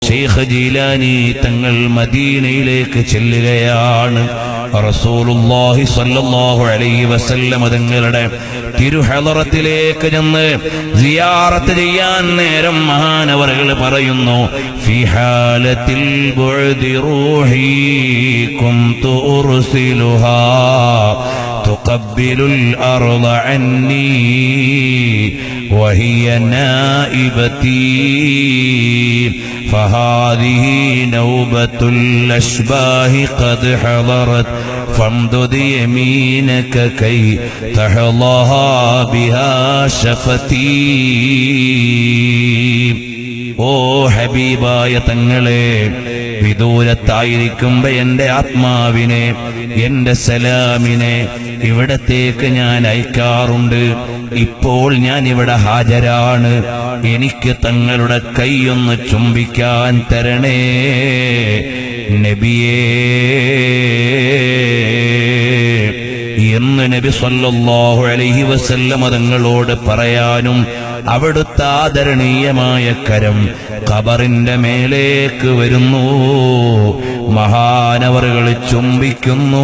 Sheikh Jeelani തങ്ങൾ മദീനയിലേക്ക് ചെല്ലുകയാണ്. റസൂലുള്ളാഹി സ്വല്ലല്ലാഹു അലൈഹി വസല്ലം തങ്ങളുടെ തിരുഹളറത്തിലേക്ക് ചെന്ന് സിയാറത്ത് ചെയ്യാൻ നേരം മഹാനവറുകൾ പറയുന്നു, ഫി ഹാലത്തിൽ ബുഅദി റൂഹി കുന്തു ഉർസിലുഹാ തുഖബ്ബിലുൽ അർള അന്നി വഹിയ നായിബതി فهذه نوبة الأشباه قد حضرت فامدد يمينك كي تحظاها بها شفتي. ഓ ഹബീബായ തങ്ങളെ, വിദൂരത്തായിരിക്കുമ്പോ എന്റെ ആത്മാവിനെ, എന്റെ സലാമിനെ ഇവിടത്തേക്ക് ഞാൻ അയക്കാറുണ്ട്. ഇപ്പോൾ ഞാൻ ഇവിടെ ഹാജരാണ്. എനിക്ക് തങ്ങളുടെ കൈയൊന്ന് ചുംബിക്കാൻ തരണേ നബിയേ എന്ന് നബി സല്ലല്ലാഹു അലൈഹി വസല്ലം തങ്ങളോട് പറയാനും അവിടുത്തെ ആദരണീയമായ കരം ഖബറിന്റെ മേലേക്ക് വരുന്നു. മഹാനവറുകൾ ചുംബിക്കുന്നു.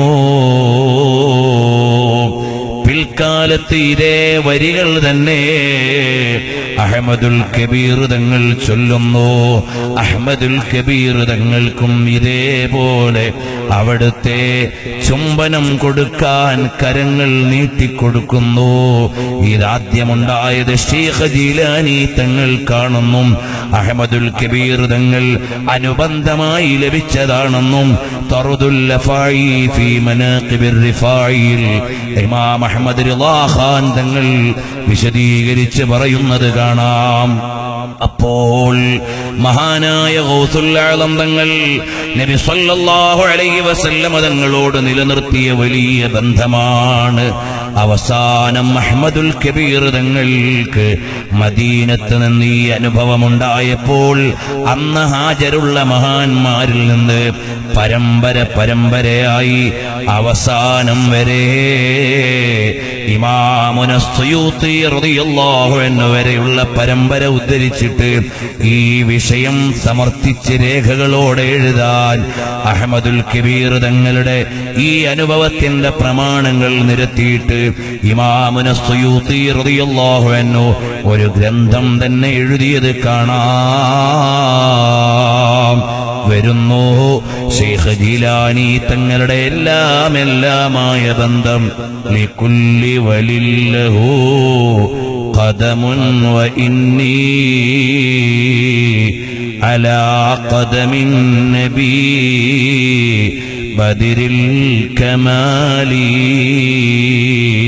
പിൽക്കാലത്ത് ഇതേ വരികൾ തന്നെ അഹ്മദുൽ കബീർ തങ്ങൾ ചൊല്ലുന്നു. അഹ്മദുൽ കബീർ തങ്ങൾക്കും ഇതേപോലെ അവിടുത്തെ ചുംബനം കൊടുക്കാൻ കരങ്ങൾ നീട്ടിക്കൊടുക്കുന്നു. ഇതാദ്യമുണ്ടായത് ശൈഖ് ജീലാനി തങ്ങൾ കാണുന്നു. അഹ്മദുൽ കബീർ തങ്ങൾ അനുബന്ധമായി ലഭിച്ചതാണെന്നും തറുദുൽ ലഫായി ഫീ മനാഖിബിർ റിഫായിൽ ഇമാം അഹ്മദ് റിളാ ഖാൻ തങ്ങൾ വിശദീകരിച്ച് പറയുന്നത് കാണാം. അപ്പോൾ മഹാനായ ഗൗസുൽ ആലം തങ്ങൾ നബി സല്ലല്ലാഹു അലൈഹി വസല്ലം തങ്ങളോട് നിലനിർത്തിയ വലിയ ബന്ധമാണ്. അവസാനം അഹ്മദുൽ കബീർ തങ്ങൾക്ക് മദീനത്ത് നിന്ന് ഈ അനുഭവമുണ്ടായപ്പോൾ അന്ന് ഹാജരുള്ള മഹാന്മാരിൽ നിന്ന് പരമ്പരയായി അവസാനം വരെ ഇമാമുന സുയൂത്തി റളിയല്ലാഹു അൻഹു വരെയുള്ള പരമ്പര ഉദ്ധരിച്ചിട്ട് ഈ വിഷയം സമർത്ഥിച്ച് രേഖകളോടെ എഴുതാൻ അഹ്മദുൽ കബീർ തങ്ങളുടെ ഈ അനുഭവത്തിന്റെ പ്രമാണങ്ങൾ നിരത്തിയിട്ട് ഇമാമുന സുയൂത്തി റളിയല്ലാഹു അൻഹു ഒരു ഗ്രന്ഥം തന്നെ എഴുതിയത് കാണാം. വരുന്നു ശൈഖ് ജീലാനി തങ്ങളുടെ എല്ലാമായ ബന്ധം. ലികുല്ലി വലില്ലഹു ഖദമുൻ വ ഇന്നി അലാ ഖദമിൻ നബി ബദിരിൽ കമാലി